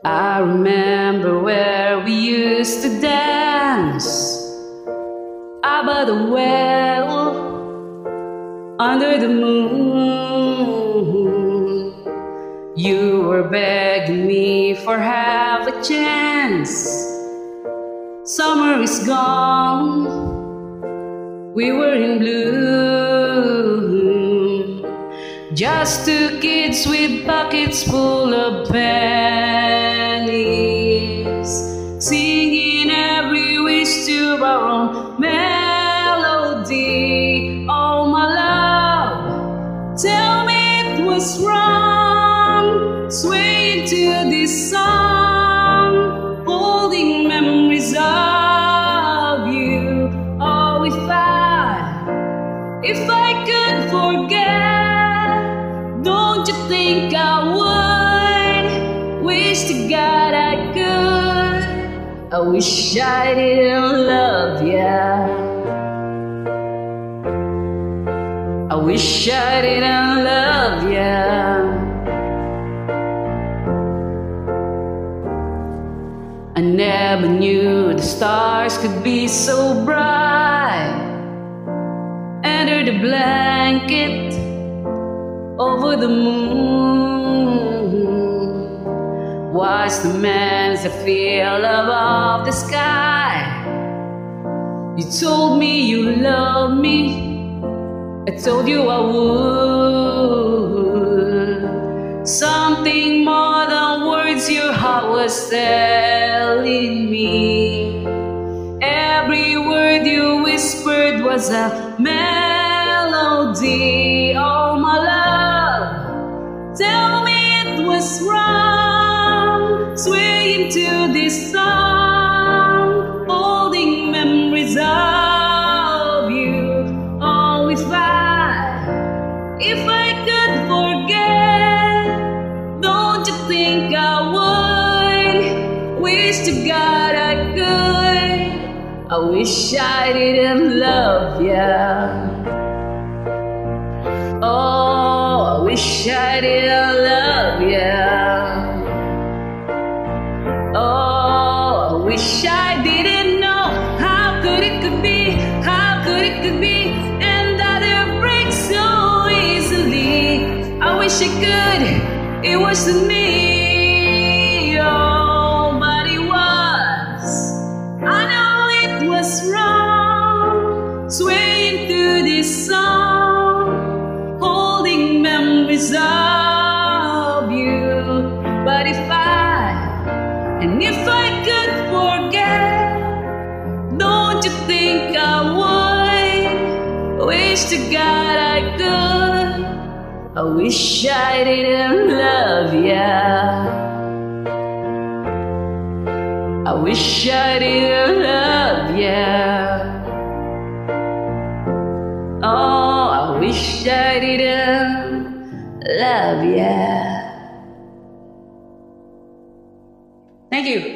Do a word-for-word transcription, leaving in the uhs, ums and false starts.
I remember where we used to dance out by the well under the moon. You were begging me for half a chance. Summer is gone, we were in bloom, just two kids with pockets full of pennies, singing every wish to our own melody. Oh my love, tell me it was wrong, swaying to this song, holding memories of you. Oh, if I, if I could forget, don't you think I would? Wish to God I could. I wish I didn't love ya. I wish I didn't love ya. I never knew the stars could be so bright. Under the blanket, over the moon, watch the man's the feel above the sky. You told me you loved me, I told you I would. Something more than words your heart was telling me. Every word you whispered was a melody. Oh my love, tell me it was wrong, swaying to this song, holding memories of you. Oh, if I, if I could forget, don't you think I would? Wish to God I could. I wish I didn't love ya. Oh, I wish I didn't love ya. Oh, I wish I didn't know how good it could be, how good it could be, and that it breaks so easily. I wish I could, it wasn't me. Oh, but it was. I know it was wrong, swaying through this song, holding memories of you. But if I, and if I could forget, don't you think I would? Wish to God I could. I wish I didn't love ya. I wish I didn't love ya. Oh, I wish I didn't love ya. Thank you.